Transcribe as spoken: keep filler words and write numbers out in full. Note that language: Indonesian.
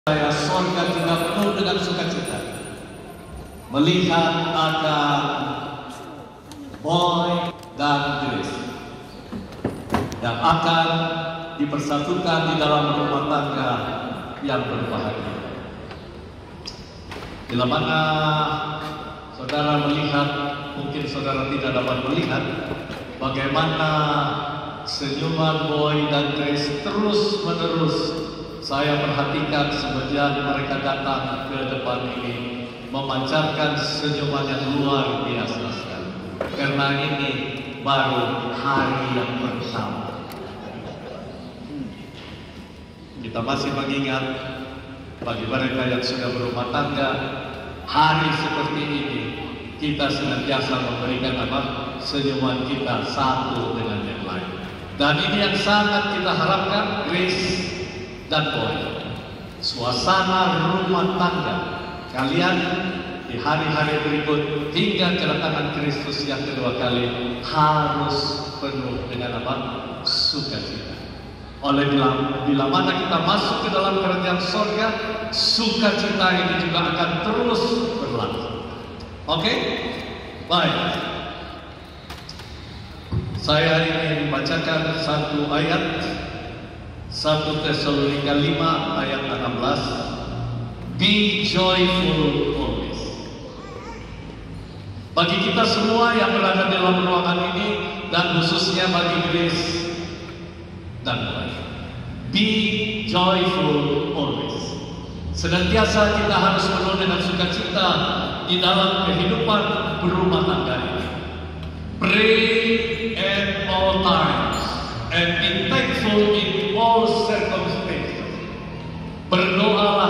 Saya sorga juga penuh dengan sukacita melihat akan Boy dan Grace yang akan dipersatukan di dalam rumah tangga yang berbahagia. Bila mana saudara melihat, mungkin saudara tidak dapat melihat bagaimana senyuman Boy dan Grace terus menerus saya perhatikan semenjak mereka datang ke depan ini, memancarkan senyuman yang luar biasa sekali. Karena ini baru hari yang pertama. Kita masih mengingat bagi mereka yang sudah berumah tangga, hari seperti ini kita senantiasa memberikan apa? Senyuman kita satu dengan yang lain. Dan ini yang sangat kita harapkan, Grace dan Boy, suasana rumah tangga kalian di hari-hari berikut hingga kedatangan Kristus yang kedua kali harus penuh dengan apa? Sukacita. Oleh bila, bila mana kita masuk ke dalam kerajaan sorga, sukacita ini juga akan terus berlangsung. Oke? Okay? Baik. Saya ingin membacakan satu ayat, satu Tesalonika lima ayat enam belas. Be joyful always. Bagi kita semua yang berada dalam ruangan ini, dan khususnya bagi Grace dan Boy, be joyful always. Senantiasa kita harus penuh dengan sukacita di dalam kehidupan berumah tangga ini. Pray at all times and be thankful in all circumstances. Berdoa